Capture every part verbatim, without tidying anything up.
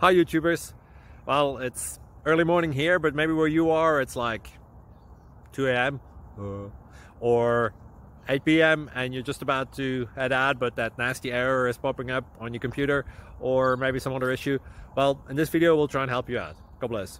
Hi YouTubers. Well, it's early morning here, but maybe where you are it's like two A M uh, or eight P M and you're just about to head out, but that nasty error is popping up on your computer, or maybe some other issue. Well, in this video we'll try and help you out. God bless.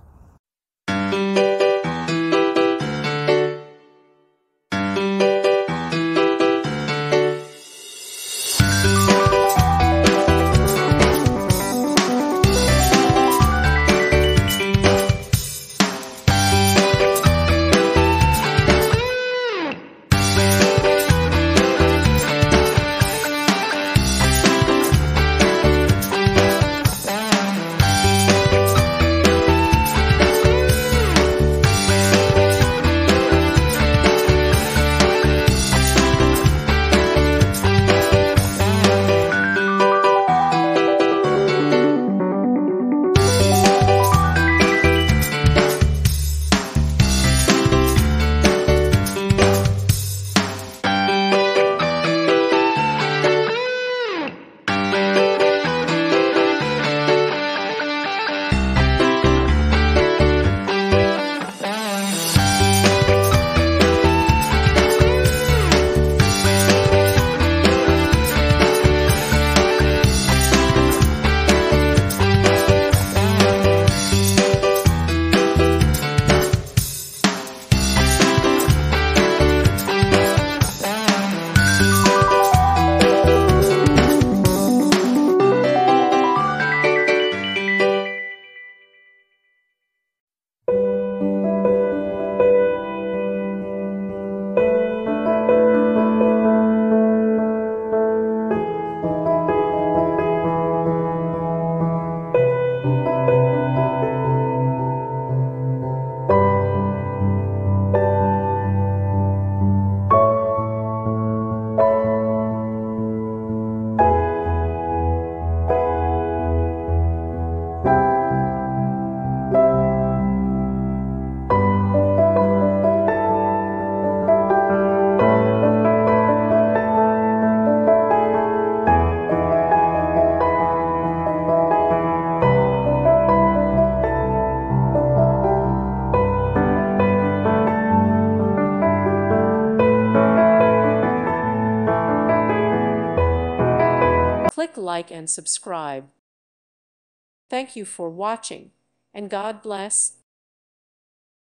Click like and subscribe. Thank you for watching, and God bless.